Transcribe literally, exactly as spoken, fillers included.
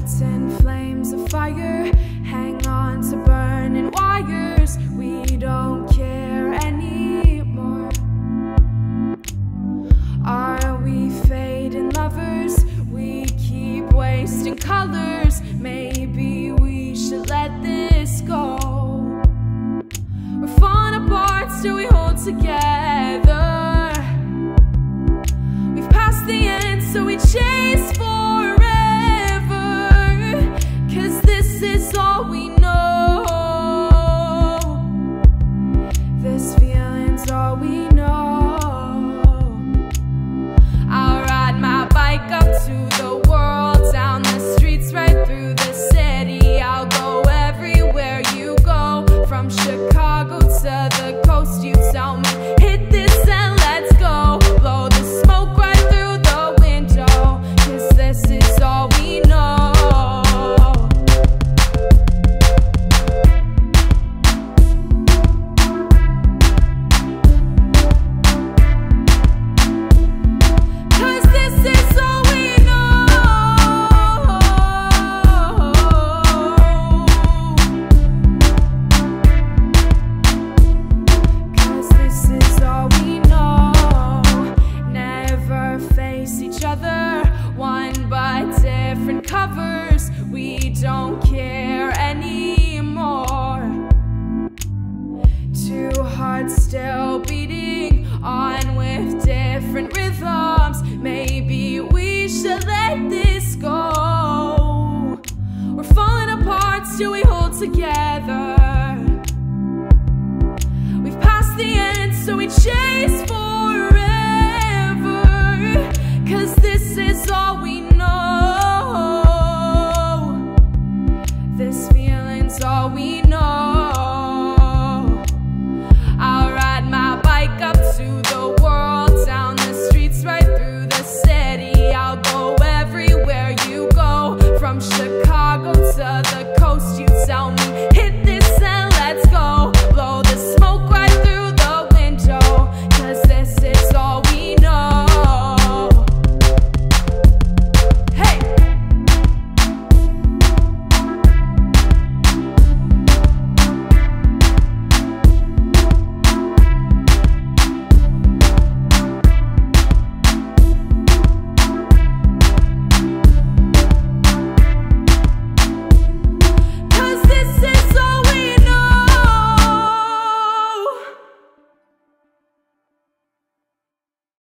hearts in flames of fire, hang on to burning wires. We don't care anymore. Are we fading lovers? We keep wasting colors. Maybe we should let this go. We're falling apart, still we hold together. We've passed the end, so we chase forever. 'Cause this is all we know. This feeling's all we know. I'll ride my bike up to the world, down the streets, right through the city. I'll go everywhere you go, from Chicago to the coast. You tell me, hit this and let's go. Blow the smoke right through the window, 'cause this is all we know. Covers, we don't care anymore. Two hearts still beating on with different rhythms. Maybe we should let this go. We're falling apart, still we hold together.